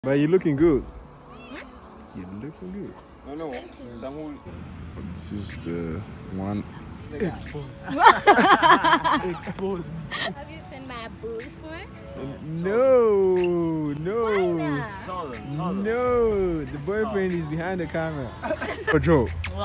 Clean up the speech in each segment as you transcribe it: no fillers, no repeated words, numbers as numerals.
But you're looking good. You're looking good. No. This is the one. Expose. Expose me. Have you seen my boyfriend? No. Why not? Tell them. No. The boyfriend is behind the camera. For Joe.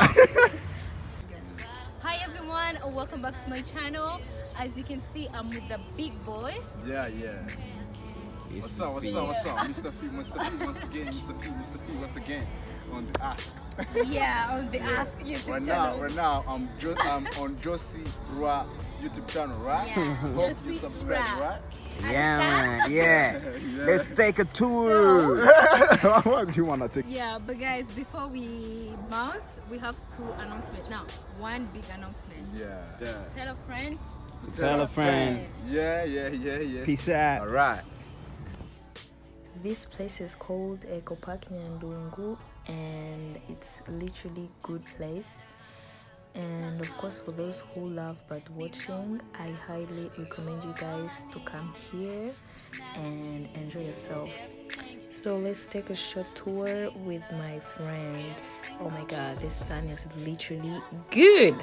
Hi everyone, welcome back to my channel. As you can see, I'm with the big boy. Yeah. What's up? Mr. P once again. Once again on the Ask. Yeah, on the Ask YouTube channel. Right now, I'm on Josie Rua YouTube channel, right? Yeah, Hope Josie you subscribe, Rua. right? Yeah, man, yeah. Yeah. Let's take a tour. What do you want to take? Yeah, but guys, before we mount, we have two announcements now. One big announcement. Yeah. Tell a friend. Tell a friend. Yeah. Peace out. All right. This place is called Eco Park Nyandungu, and it's literally good place. And of course, for those who love bird watching, I highly recommend you guys to come here and enjoy yourself. So let's take a short tour with my friends. Oh my god, this sun is literally good.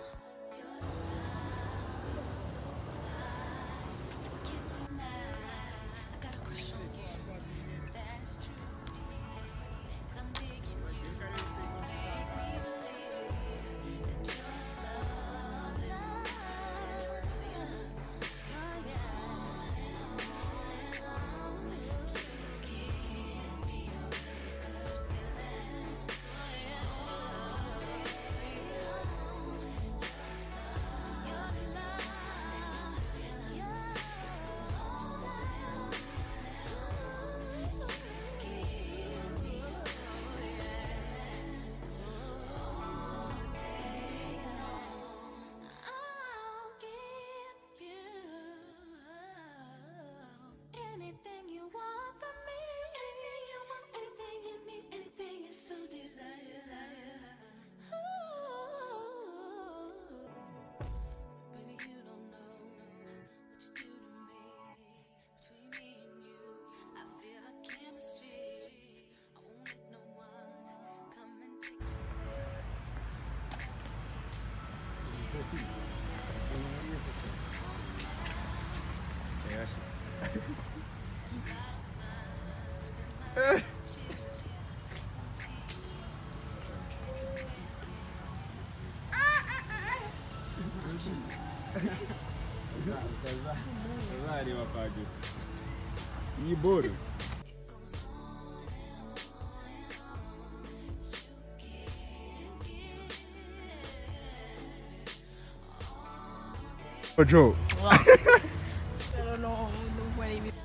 You bought him. For Joe. I don't know what it means.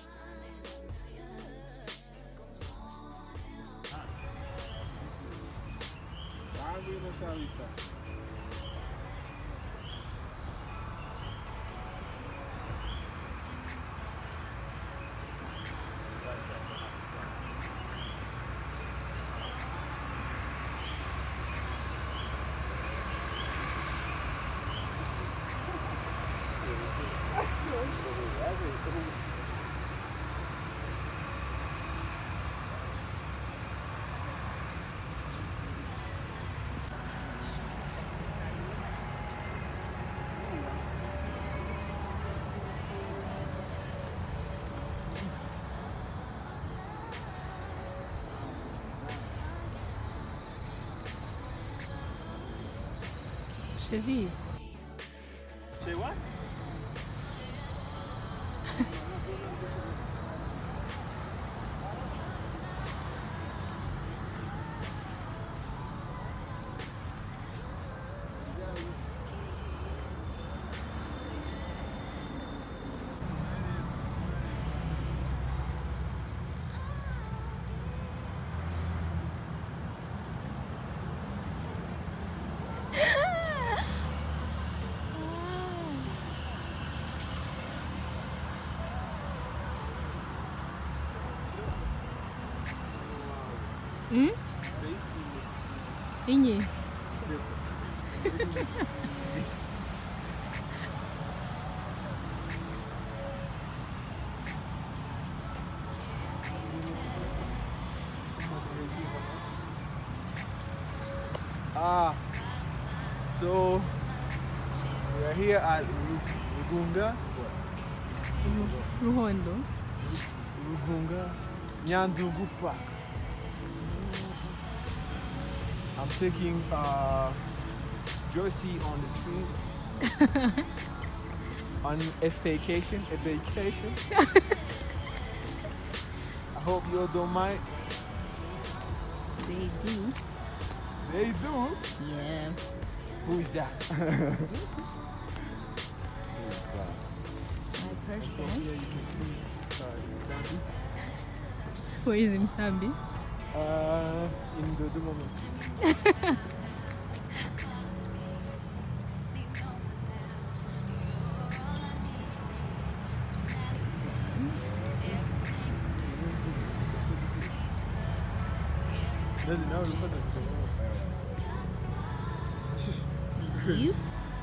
Chevy. Say what? Ini. So we are here at Rugunga. Ruhondo. Rugunga Nyandugu Park. I'm taking Josie on the trip. On a staycation, a vacation. I hope you all don't mind. They do. They do? Yeah. Who is that? My person. Here you can see Msambi. Where is Msambi? In Dodoma. You?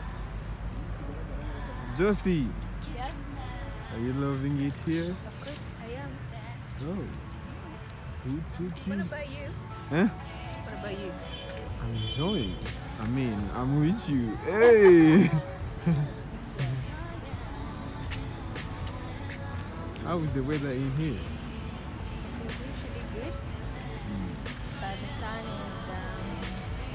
Josie, Yes. are you loving it here? Of course I am. Oh. Who took you? What about you? Huh? What about you? I'm enjoying. I mean, I'm with you. Hey! How is the weather in here? It's usually good. But the sun is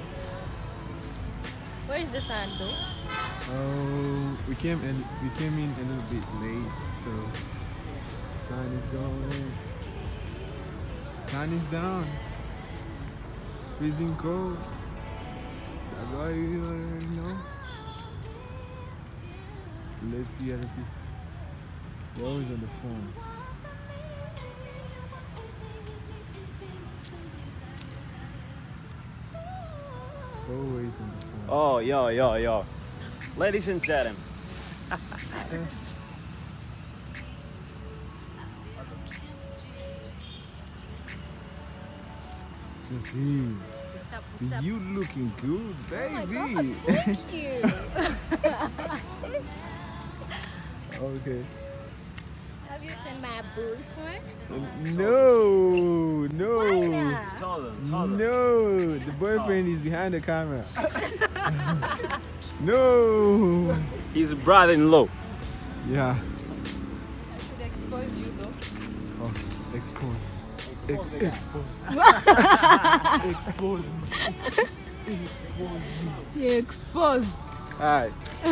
where's the sun though? Oh, we came in a little bit late, so sun is going. Sun is down. Freezing cold. That's why you already know. Let's see other people. You're always on the phone. Always on the phone. Oh, yo. Ladies and gentlemen. Josie, What's up? you looking good, baby. Oh my God, thank you. Okay. Have you seen my boyfriend? No. Tell them. No, the boyfriend is behind the camera. No. His brother-in-law. Yeah. I should expose you though. Oh, expose. Expose. Expose me. Expose me. You're exposed. Alright.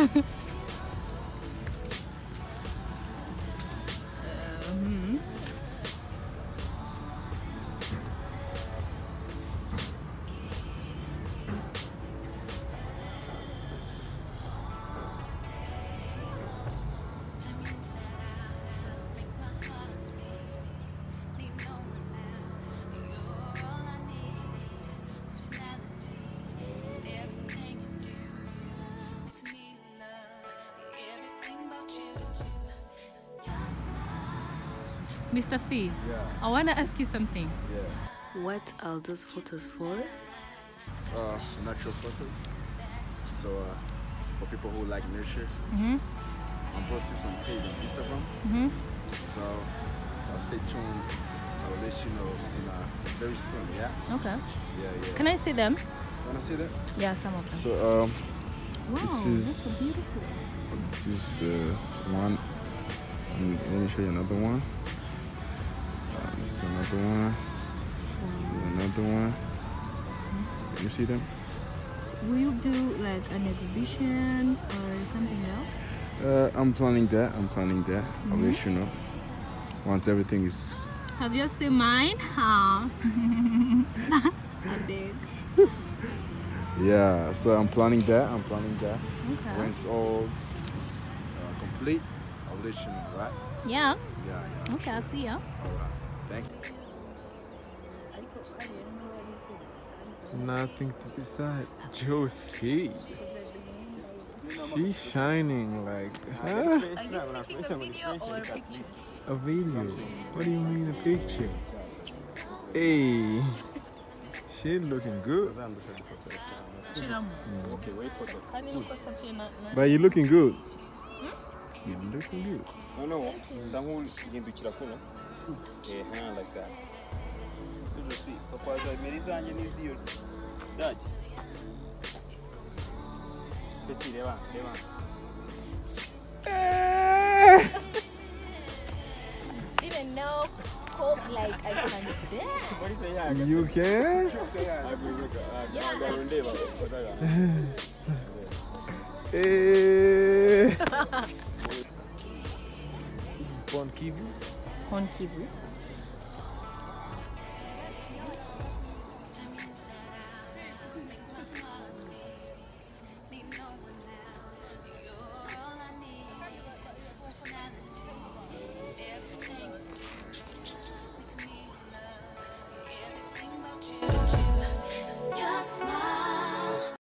Mr. Fee, Yeah, I want to ask you something. yeah. What are those photos for? It's, natural photos. So for people who like nature, Mm-hmm. I brought you some page on Instagram. Mm-hmm. So stay tuned. I will let you know in very soon. Yeah. Okay. Yeah. Can I see them? Wanna see that? Yeah, some of them. So Wow, this that's is- so beautiful. this is the one. Let me show you another one. This is another one. This is another one. Can you see them? Will you do like an exhibition or something else? I'm planning that. I'll let you know once everything is. Have you seen mine? Huh? I big. Yeah. So I'm planning that. Okay. When it's all is, complete, I'll let you know. Right? Yeah. Yeah. Okay, I'll see ya. All right. Thank you. Nothing to decide. Josie. She's shining like, huh? Are you taking a video or a picture? A video? What do you mean a picture? Hey, she looking good. Okay, wait for the. But you looking good. You looking good. No. Someone hindukira kuno. Like that. So you see, papa is like Melissa and you need Dad. Petit, devant. Didn't know cold like I can dance. You can? Bon Kivu. Horn Kivu.